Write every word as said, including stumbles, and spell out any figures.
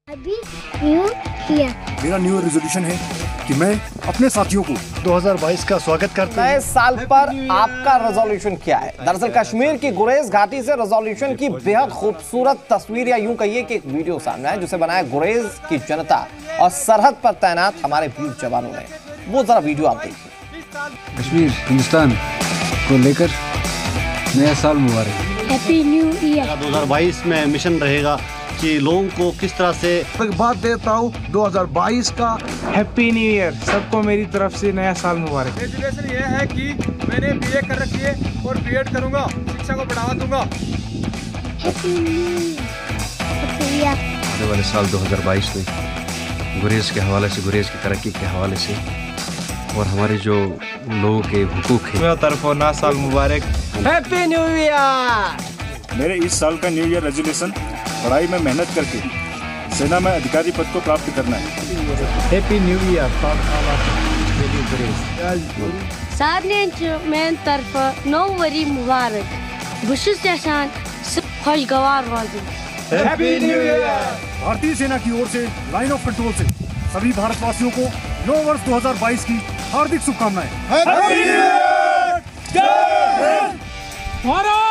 अभी new year मेरा new year resolution है कि मैं अपने साथियों को दो हज़ार बाईस का स्वागत करता हूं। नए साल पर आपका रेजोल्यूशन क्या है? दरअसल कश्मीर की गुरेज घाटी से रेजोल्यूशन की बेहद खूबसूरत तस्वीर या यूं कहिए कि एक वीडियो सामने है जिसे बनाया गुरेज की जनता और सरहद पर तैनात हमारे वीर जवानों ने। वो जरा वीडियो आप देखिए। कश्मीर हिंदुस्तान को लेकर नया साल मुबारक। Happy new year. दो हज़ार बाईस में मिशन रहेगा कि लोगों को किस तरह से बात देता हूँ दो हज़ार बाईस का हैप्पी न्यू ईयर। सबको मेरी तरफ से नया साल मुबारक। रेजोल्यूशन ये है कि मैंने बीए कर रखी है और बीएड करूंगा, शिक्षा को बढ़ावा दूंगा। Happy new year. आने वाले साल दो हज़ार बाईस में गुरेज के हवाले से, गुरेज की तरक्की के हवाले से और हमारे जो लोगों के हुकूक हैं, मेरी तरफ नया साल मुबारक। Happy new year. मेरे इस साल का न्यू ईयर रेजोल्यूशन पढ़ाई में मेहनत करके सेना में अधिकारी पद को प्राप्त करना है। Happy new year. सारे मेन तरफ नौ वरी मुबारक। बुशस यसान खुशगवार रोज़। Happy new year. भारतीय सेना की ओर से लाइन ऑफ कंट्रोल से सभी भारतवासियों को नव वर्ष दो हज़ार बाईस की हार्दिक शुभकामनाएं। भारत